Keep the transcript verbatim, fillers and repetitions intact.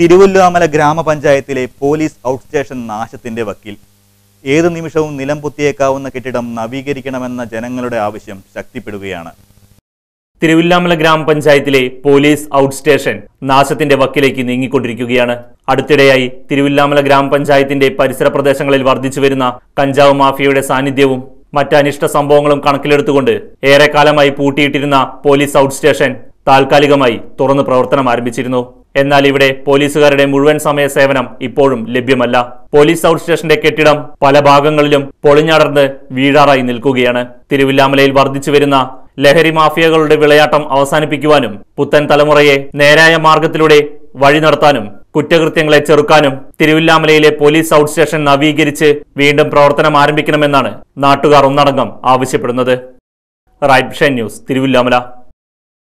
തിരുവല്ലാമല ഗ്രാമപഞ്ചായത്തിലെ police out station നാശത്തിന്റെ വക്കിൽ. ഏതു നിമിഷവും നിലംപൊത്തിയേക്കാവുന്ന കെട്ടിടം നവീകരിക്കണമെന്ന ജനങ്ങളുടെ ആവശ്യം ശക്തിപ്പെടുകയാണ്. തിരുവല്ലാമല ഗ്രാമപഞ്ചായത്തിലെ പോലീസ് ഔട്ട് സ്റ്റേഷൻ നാശത്തിന്റെ വക്കിലേക്ക് നീങ്ങിക്കൊണ്ടിരിക്കുകയാണ്. അടുത്തിടെയായി തിരുവല്ലാമല ഗ്രാമപഞ്ചായത്തിന്റെ പരിസര പ്രദേശങ്ങളിൽ വർദ്ധിച്ചുവരുന്ന കഞ്ചാവ് മാഫിയയുടെ സാന്നിധ്യവും മറ്റ് അനിഷ്ട സംഭവങ്ങളും കണക്കിലെടുത്തുകൊണ്ട് ഏറെക്കാലമായി പൂട്ടിയിട്ടിരുന്ന പോലീസ് ഔട്ട് സ്റ്റേഷൻ താൽക്കാലികമായി തുറന്ന് പ്രവർത്തനം ആരംഭിച്ചിരുന്നു. എന്നാൽ ഇവിടെ പോലീസുകാരുടെ മുഴുവൻ സമയ സേവനം ഇപ്പോഴും ലഭ്യമല്ല. പോലീസ് ഔട്ട് സ്റ്റേഷന്റെ കെട്ടിടം പല ഭാഗങ്ങളിലും പൊളിഞ്ഞടർന്ന് വീഴാറായി നിൽക്കുകയാണ്. തിരുവല്ലാമലയിൽ വർദ്ധിച്ചുവരുന്ന ലഹരി മാഫിയകളുടെ വിളയാട്ടം അവസാനിപ്പിക്കുവാനും പുത്തൻ തലമുറയെ നേരായ മാർഗത്തിലൂടെ വഴി നടത്താനും കുറ്റകൃത്യങ്ങളെ ചെറുക്കാനും തിരുവല്ലാമലയിലെ പോലീസ് ഔട്ട് സ്റ്റേഷൻ നവീകരിച്ച് വീണ്ടും പ്രവർത്തനം ആരംഭിക്കണമെന്നാണ് നാട്ടുകാർ ഒന്നടങ്കം ആവശ്യപ്പെടുന്നത്. Right vision news, Thiruvallamala.